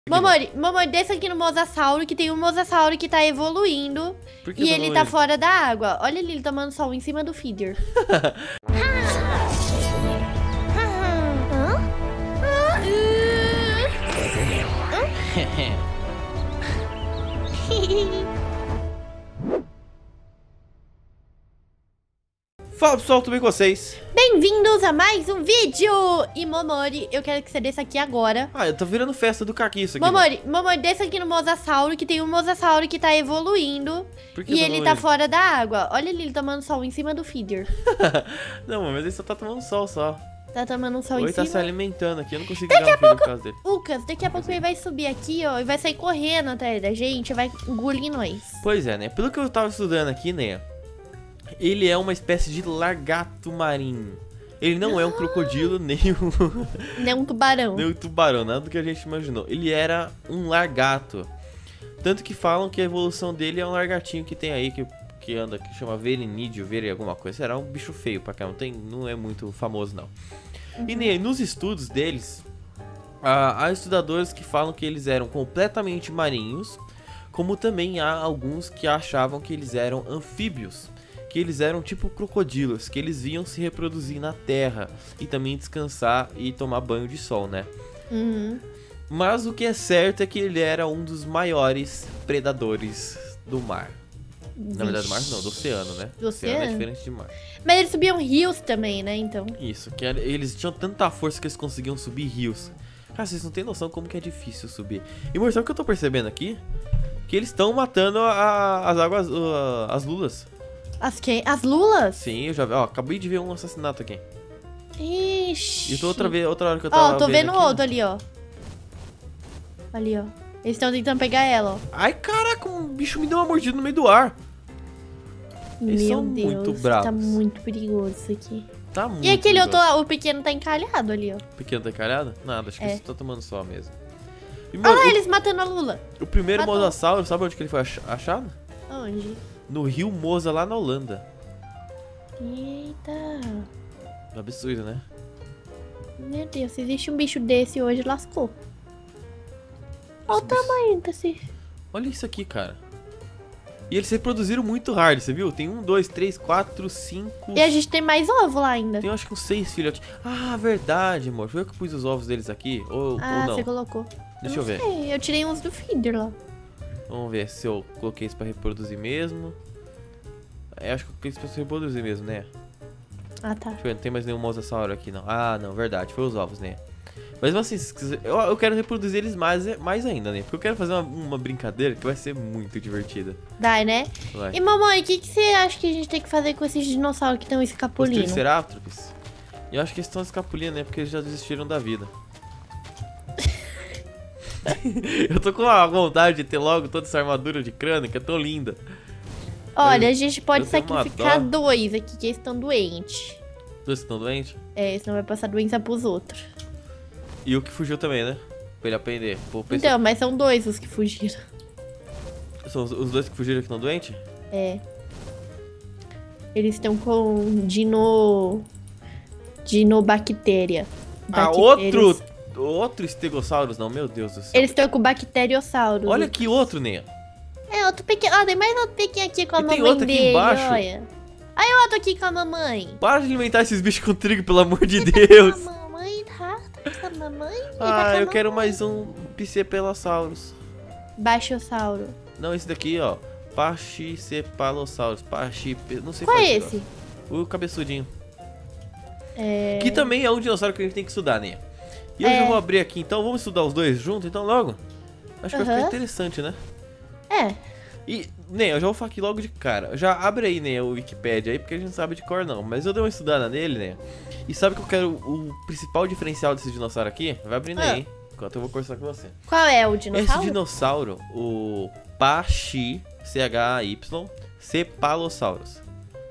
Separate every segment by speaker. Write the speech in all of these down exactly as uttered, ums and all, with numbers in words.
Speaker 1: Momori, Momori, desça aqui no Mosasauro, que tem um Mosasauro que tá evoluindo. E ele tá fora da água. Olha ali, ele tomando sol em cima do feeder.
Speaker 2: Fala pessoal, tudo bem com vocês?
Speaker 1: Bem-vindos a mais um vídeo! E Momori, eu quero que você desça aqui agora.
Speaker 2: Ah, eu tô virando festa do Caquiço aqui.
Speaker 1: Momori, Momori, desça aqui no Mosasauro, que tem um Mosasauro que tá evoluindo. E ele tá fora da água. Olha ali, ele tomando sol em cima do feeder.
Speaker 2: Não, mas ele só tá tomando sol só.
Speaker 1: Tá tomando um sol em
Speaker 2: Ou ele
Speaker 1: cima.
Speaker 2: tá se alimentando aqui, eu não consigo
Speaker 1: daqui
Speaker 2: dar um
Speaker 1: a pouco,
Speaker 2: por causa dele.
Speaker 1: Lucas, daqui a pouco ele vai subir aqui, ó, e vai sair correndo atrás da gente, vai engolir nós.
Speaker 2: Pois é, né? Pelo que eu tava estudando aqui, né? Ele é uma espécie de lagarto marinho. Ele não é um crocodilo, nem um...
Speaker 1: nem um tubarão.
Speaker 2: Nem um tubarão, nada do que a gente imaginou. Ele era um lagarto. Tanto que falam que a evolução dele é um lagartinho que tem aí, que, que anda, que chama Verinídeo, Veri alguma coisa. Será um bicho feio pra cá, não, tem, não é muito famoso não. Uhum. E nem, nos estudos deles, há, há estudadores que falam que eles eram completamente marinhos, como também há alguns que achavam que eles eram anfíbios. Que eles eram tipo crocodilos, que eles vinham se reproduzir na terra e também descansar e tomar banho de sol, né?
Speaker 1: Uhum.
Speaker 2: Mas o que é certo é que ele era um dos maiores predadores do mar. Vixe. Na verdade, do mar não, do oceano, né?
Speaker 1: Do oceano?
Speaker 2: oceano é diferente de mar.
Speaker 1: Mas eles subiam rios também, né, então?
Speaker 2: Isso, que era, eles tinham tanta força que eles conseguiam subir rios. Cara, vocês não tem noção como que é difícil subir. E, amor, sabe o que eu tô percebendo aqui? Que eles estão matando a, as águas, uh, as lulas.
Speaker 1: As quem? As lulas?
Speaker 2: Sim, eu já vi. Ó, acabei de ver um assassinato aqui.
Speaker 1: Ixi.
Speaker 2: E tô outra vez, outra hora que eu tava
Speaker 1: Ó, tô vendo
Speaker 2: aqui,
Speaker 1: outro
Speaker 2: né?
Speaker 1: ali, ó. Ali, ó. Eles estão tentando pegar ela, ó.
Speaker 2: Ai, caraca, um bicho me deu uma mordida no meio do ar. Eles
Speaker 1: Meu
Speaker 2: são
Speaker 1: Deus,
Speaker 2: muito bravos.
Speaker 1: tá muito perigoso isso aqui.
Speaker 2: Tá muito
Speaker 1: E aquele
Speaker 2: perigoso.
Speaker 1: outro, o pequeno tá encalhado ali, ó.
Speaker 2: O pequeno tá encalhado? Nada, acho que
Speaker 1: É.
Speaker 2: ele só tá tomando sol mesmo. E,
Speaker 1: Olha
Speaker 2: mano,
Speaker 1: lá,
Speaker 2: o,
Speaker 1: eles matando a lula.
Speaker 2: o primeiro
Speaker 1: Matou.
Speaker 2: mosasauro, sabe onde que ele foi ach achado?
Speaker 1: Onde?
Speaker 2: No rio Mosa, lá na Holanda.
Speaker 1: Eita.
Speaker 2: Absurdo, né?
Speaker 1: Meu Deus, se existe um bicho desse hoje, lascou. Olha o tamanho desse.
Speaker 2: Olha isso aqui, cara. E eles se reproduziram muito hard, você viu? Tem um, dois, três, quatro, cinco...
Speaker 1: E a gente tem mais ovo lá ainda.
Speaker 2: Tem, eu acho que uns seis filhotes. Ah, verdade, amor. Foi eu que pus os ovos deles aqui? Ou,
Speaker 1: Ah,
Speaker 2: ou não?
Speaker 1: você colocou.
Speaker 2: Deixa
Speaker 1: eu
Speaker 2: eu ver.
Speaker 1: Sei. Eu tirei uns do feeder lá.
Speaker 2: Vamos ver se eu coloquei isso pra reproduzir mesmo. Eu acho que eu coloquei isso pra reproduzir mesmo, né?
Speaker 1: Ah, tá.
Speaker 2: Deixa eu ver, não tem mais nenhum mosasauro aqui, não. Ah, não, verdade. Foi os ovos, né? Mas assim, se quiser- eu, eu quero reproduzir eles mais, mais ainda, né? Porque eu quero fazer uma, uma brincadeira que vai ser muito divertida.
Speaker 1: Dá, né?
Speaker 2: Vai.
Speaker 1: E mamãe, o que, que você acha que a gente tem que fazer com esses dinossauros que estão
Speaker 2: Os
Speaker 1: escapulindo?
Speaker 2: Triceratops. Eu acho que eles estão escapulindo, né? Porque eles já desistiram da vida. Eu tô com a vontade de ter logo toda essa armadura de crânio, que é tão linda.
Speaker 1: Olha,
Speaker 2: Eu-
Speaker 1: a gente pode
Speaker 2: eu tenho uma
Speaker 1: sacrificar
Speaker 2: dó.
Speaker 1: dois aqui, que eles estão doentes.
Speaker 2: Dois estão doentes?
Speaker 1: É, senão vai passar doença pros outros.
Speaker 2: E o que fugiu também, né? Pra ele aprender. Pô, pensa-
Speaker 1: Então, mas são dois os que fugiram.
Speaker 2: São os, os dois que fugiram que estão doentes?
Speaker 1: É. Eles estão com dino... Dinobactéria.
Speaker 2: Ah,
Speaker 1: Bactérias.
Speaker 2: outro... Outro Stegosaurus, não, meu Deus do céu.
Speaker 1: Eles estão com bacteriossauro.
Speaker 2: Olha que outro, Nea.
Speaker 1: É, outro pequeno. Ah, tem mais outro pequeno aqui com a
Speaker 2: E tem
Speaker 1: mamãe
Speaker 2: outro aqui
Speaker 1: dele,
Speaker 2: embaixo.
Speaker 1: olha. Aí outro aqui com a mamãe.
Speaker 2: Para de alimentar esses bichos com trigo, pelo amor de Deus.
Speaker 1: A mamãe, tá? Tá com a mamãe? E tá com
Speaker 2: Ah,
Speaker 1: a
Speaker 2: eu
Speaker 1: mamãe.
Speaker 2: quero mais um Picepalosaurus.
Speaker 1: Baixossauro.
Speaker 2: Não, esse daqui, ó. Pachycephalosaurus. Pachype... Não sei
Speaker 1: Qual
Speaker 2: falar
Speaker 1: é
Speaker 2: esse
Speaker 1: esse?
Speaker 2: negócio. O cabeçudinho.
Speaker 1: É...
Speaker 2: Que também é um dinossauro que a gente tem que estudar, né? E eu
Speaker 1: É.
Speaker 2: já vou abrir aqui, então vamos estudar os dois juntos, então logo? Acho que vai
Speaker 1: Aham.
Speaker 2: ficar interessante, né?
Speaker 1: É.
Speaker 2: E, Ney, eu já vou falar aqui logo de cara. Já abre aí, né, o Wikipedia aí, porque a gente não sabe de cor não. Mas eu dei uma estudada nele, né? E sabe que eu quero o principal diferencial desse dinossauro aqui? Vai abrindo
Speaker 1: Ah.
Speaker 2: aí, hein? Enquanto eu vou conversar com você.
Speaker 1: Qual é o
Speaker 2: Esse
Speaker 1: dinossauro?
Speaker 2: dinossauro, o Pachy, C H A Y, Cephalosaurus.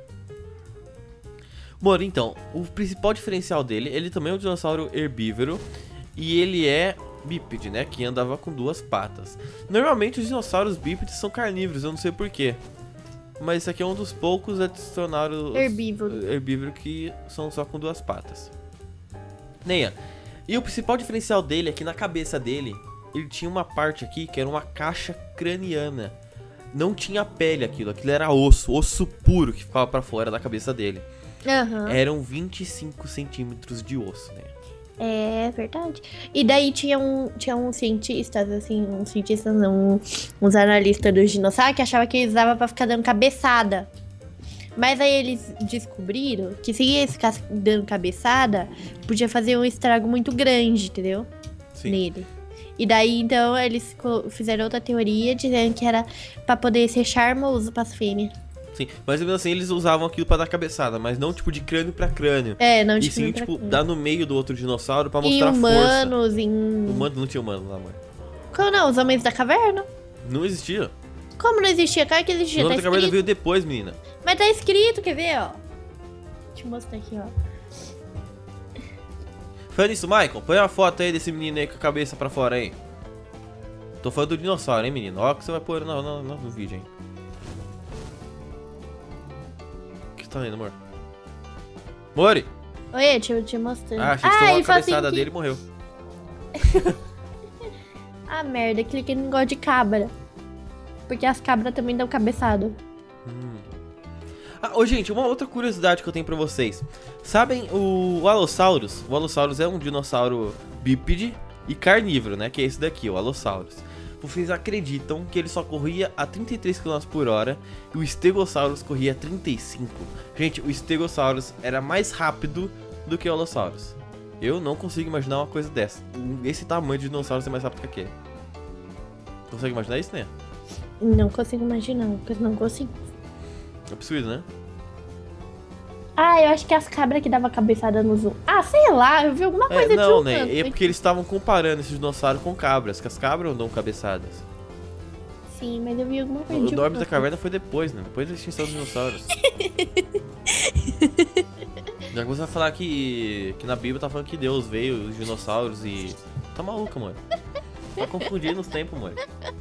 Speaker 2: Moro, então, o principal diferencial dele, ele também é um dinossauro herbívoro e ele é bípede, né, que andava com duas patas. Normalmente os dinossauros bípedes são carnívoros, eu não sei porquê. Mas esse aqui é um dos poucos adicionários
Speaker 1: Herbívoro.
Speaker 2: herbívoro que são só com duas patas. Neia, e o principal diferencial dele é que na cabeça dele ele tinha uma parte aqui que era uma caixa craniana. Não tinha pele aquilo, aquilo era osso, osso puro que ficava pra fora da cabeça dele.
Speaker 1: Uhum.
Speaker 2: Eram vinte e cinco centímetros de osso, né?
Speaker 1: É verdade. E daí tinha um, tinha uns cientistas, assim, uns cientistas não, uns analistas dos dinossauros que achavam que eles usavam pra ficar dando cabeçada. Mas aí eles descobriram que se eles ficassem dando cabeçada, podia fazer um estrago muito grande, entendeu?
Speaker 2: Sim.
Speaker 1: Nele. E daí, então, eles fizeram outra teoria dizendo que era pra poder ser charmoso pras fêmeas.
Speaker 2: Sim, mas mesmo assim eles usavam aquilo pra dar cabeçada, mas não tipo de crânio pra crânio.
Speaker 1: É, não
Speaker 2: e
Speaker 1: de
Speaker 2: sim,
Speaker 1: crânio pra
Speaker 2: tipo,
Speaker 1: crânio.
Speaker 2: dar no meio do outro dinossauro pra mostrar
Speaker 1: Em humanos,
Speaker 2: força.
Speaker 1: em...
Speaker 2: Humano não tinha humano lá, mãe.
Speaker 1: Como não? Os homens da caverna?
Speaker 2: Não existia.
Speaker 1: Como não existia? Claro que existia,
Speaker 2: O
Speaker 1: tá
Speaker 2: nome da caverna
Speaker 1: escrito.
Speaker 2: veio depois, menina.
Speaker 1: Mas tá escrito, quer ver, ó? Deixa eu mostrar aqui, ó.
Speaker 2: Falando nisso, Michael, põe uma foto aí desse menino aí com a cabeça pra fora aí. Tô falando do dinossauro, hein, menino? Olha o que você vai pôr no, no, no, no vídeo, hein. O que você tá lendo, amor? Mori!
Speaker 1: Oi, deixa eu te mostrar.
Speaker 2: Ah, achei que você
Speaker 1: ah,
Speaker 2: tomou a
Speaker 1: ele fala assim
Speaker 2: cabeçada
Speaker 1: que...
Speaker 2: dele e morreu.
Speaker 1: Ah, merda, cliquei no negócio de cabra. Porque as cabras também dão cabeçada.
Speaker 2: Hum. Ah, ô, gente, uma outra curiosidade que eu tenho pra vocês. Sabem o Allosaurus? O Allosaurus é um dinossauro bípede e carnívoro, né? Que é esse daqui, o Allosaurus. Vocês acreditam que ele só corria a trinta e três quilômetros por hora e o Stegosaurus corria a trinta e cinco? Gente, o Stegosaurus era mais rápido do que o Allosaurus. Eu não consigo imaginar uma coisa dessa. Esse tamanho de dinossauro ser mais rápido que aquele. Consegue imaginar isso, né?
Speaker 1: Não consigo imaginar, porque não consigo.
Speaker 2: É absurdo, né?
Speaker 1: Ah, eu acho que as cabras que davam cabeçada no zoom. Ah, sei lá, eu vi alguma
Speaker 2: É,
Speaker 1: coisa de
Speaker 2: não,
Speaker 1: um
Speaker 2: né?
Speaker 1: canto.
Speaker 2: É porque eles estavam comparando esse dinossauro com cabras, que as cabras não dão cabeçadas.
Speaker 1: Sim, mas eu vi alguma coisa
Speaker 2: O
Speaker 1: de um
Speaker 2: Dorme da
Speaker 1: canto.
Speaker 2: Caverna foi depois, né? Depois da extinção dos dinossauros. Já que você vai falar que, que na Bíblia tá falando que Deus veio, os dinossauros e... Tá maluca, mano. Tá confundindo os tempos, mano.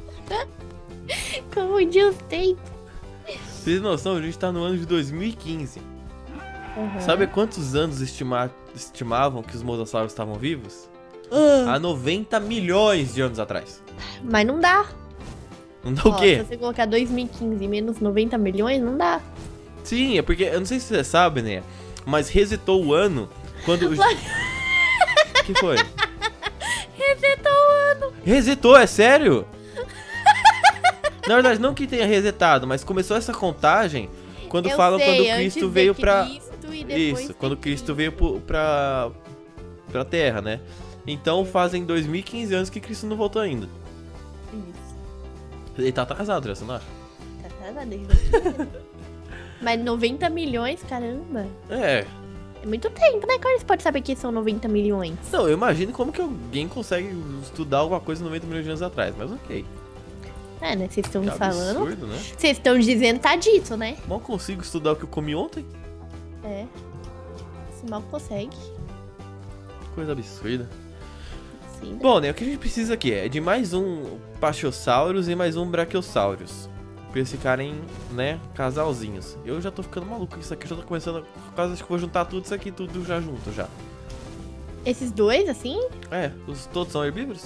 Speaker 1: Confundi os tempos.
Speaker 2: Vocês têm noção? A gente tá no ano de dois mil e quinze.
Speaker 1: Uhum.
Speaker 2: Sabe há quantos anos estima... estimavam que os mosassauros estavam vivos?
Speaker 1: Uh,
Speaker 2: Há noventa milhões de anos atrás.
Speaker 1: mas não dá.
Speaker 2: Não dá
Speaker 1: Ó,
Speaker 2: o quê?
Speaker 1: Se você colocar dois mil e quinze menos noventa milhões, não dá.
Speaker 2: Sim, é porque, eu não sei se você sabe, né? Mas resetou o ano quando... O que foi?
Speaker 1: Resetou o ano.
Speaker 2: Resetou, é sério? Na verdade, não que tenha resetado, mas começou essa contagem quando
Speaker 1: Eu
Speaker 2: falam
Speaker 1: sei,
Speaker 2: quando
Speaker 1: antes
Speaker 2: Cristo
Speaker 1: de
Speaker 2: veio pra...
Speaker 1: Cristo e depois
Speaker 2: Isso,
Speaker 1: de
Speaker 2: quando Cristo
Speaker 1: Cristo.
Speaker 2: veio pro- pra... pra Terra, né? Então fazem dois mil e quinze anos que Cristo não voltou ainda.
Speaker 1: Isso.
Speaker 2: Ele tá atrasado, já, você não acha?
Speaker 1: Tá atrasado, exatamente. Mas noventa milhões, caramba.
Speaker 2: É.
Speaker 1: É muito tempo, né? Como eles podem saber que são noventa milhões?
Speaker 2: Não, eu imagino como que alguém consegue estudar alguma coisa noventa milhões de anos atrás, mas ok.
Speaker 1: É, né? Vocês estão
Speaker 2: Que
Speaker 1: falando.
Speaker 2: absurdo, né?
Speaker 1: Vocês estão dizendo, tá dito, né?
Speaker 2: Mal consigo estudar o que eu comi ontem.
Speaker 1: É. Se mal consegue.
Speaker 2: Coisa absurda.
Speaker 1: Sim.
Speaker 2: Bom, né, o que a gente precisa aqui é de mais um Pachiosaurus e mais um Brachiosaurus. Pra eles ficarem, né, casalzinhos. Eu já tô ficando maluco com isso aqui, eu já tô começando, por causa de que eu vou juntar tudo isso aqui, tudo já junto, já.
Speaker 1: Esses dois, assim?
Speaker 2: É, os, todos são herbívoros?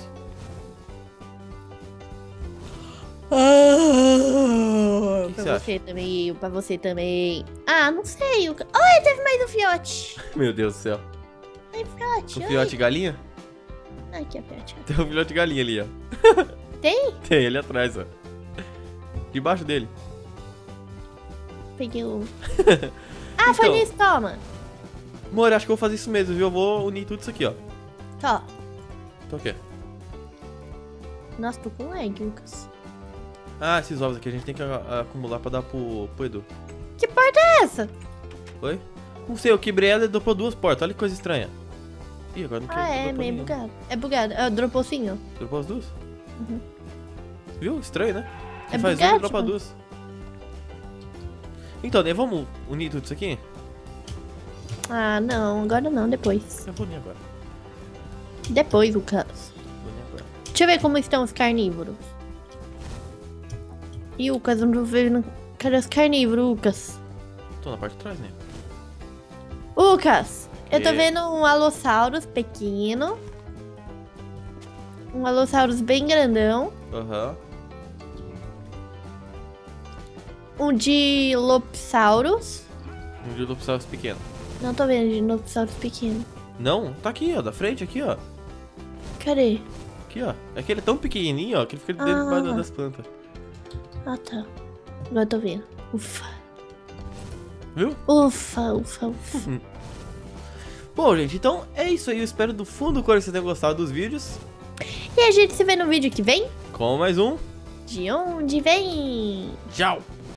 Speaker 1: Ah,
Speaker 2: que
Speaker 1: pra
Speaker 2: você acha?
Speaker 1: você também, pra você também. Ah, não sei. o ca- Ai, teve mais um fiote.
Speaker 2: Meu Deus do céu.
Speaker 1: Ai, fiote.
Speaker 2: Um
Speaker 1: ai.
Speaker 2: filhote de galinha?
Speaker 1: Ai, aqui é fiote.
Speaker 2: Tem um filhote de galinha ali, ó.
Speaker 1: Tem?
Speaker 2: Tem, ali atrás, ó. Debaixo dele.
Speaker 1: Peguei um. Ah, foi
Speaker 2: Então.
Speaker 1: nisso, toma.
Speaker 2: Amor, acho que eu vou fazer isso mesmo, viu? Eu vou unir tudo isso aqui, ó.
Speaker 1: Ó.
Speaker 2: Então o quê?
Speaker 1: Nossa, tô com lag, Lucas.
Speaker 2: Ah, esses ovos aqui a gente tem que a- acumular pra dar pro, pro Edu.
Speaker 1: Que porta é essa?
Speaker 2: Oi? Não sei, eu quebrei ela e dropou duas portas. Olha que coisa estranha. Ih, agora não
Speaker 1: Ah,
Speaker 2: quer-
Speaker 1: é,
Speaker 2: dropou
Speaker 1: meio
Speaker 2: nenhuma.
Speaker 1: bugado. É bugado. É, dropou sim, ó.
Speaker 2: Dropou as duas?
Speaker 1: Uhum.
Speaker 2: Viu? Estranho, né? Você
Speaker 1: É
Speaker 2: faz
Speaker 1: bugado,
Speaker 2: uma e dropa
Speaker 1: tipo.
Speaker 2: duas. Então, né? Vamos unir tudo isso aqui?
Speaker 1: Ah, não. Agora não, depois.
Speaker 2: Eu vou unir agora.
Speaker 1: Depois, Lucas.
Speaker 2: Vou unir agora.
Speaker 1: Deixa eu ver como estão os carnívoros. Ih, Lucas, eu não tô vendo. Cadê os carnívoros, Lucas?
Speaker 2: Tô na parte de trás, né?
Speaker 1: Lucas, eu tô
Speaker 2: Que?
Speaker 1: vendo um Allosaurus pequeno. Um Allosaurus bem grandão.
Speaker 2: Aham.
Speaker 1: Um Dilophosaurus.
Speaker 2: Um Dilophosaurus pequeno.
Speaker 1: Não tô vendo Dilophosaurus pequeno.
Speaker 2: Não, tá aqui, ó, da frente, aqui, ó.
Speaker 1: Cadê?
Speaker 2: Aqui, ó. É que ele é tão pequenininho, ó, que ele fica dentro
Speaker 1: Ah.
Speaker 2: debaixo das plantas.
Speaker 1: Ah, tá. Agora eu tô vendo. Ufa.
Speaker 2: Viu?
Speaker 1: Ufa, ufa, ufa.
Speaker 2: Bom, gente, então é isso aí. Eu espero do fundo do coração que vocês tenham gostado dos vídeos.
Speaker 1: E a gente se vê no vídeo que vem?
Speaker 2: Com mais um.
Speaker 1: De onde vem?
Speaker 2: Tchau!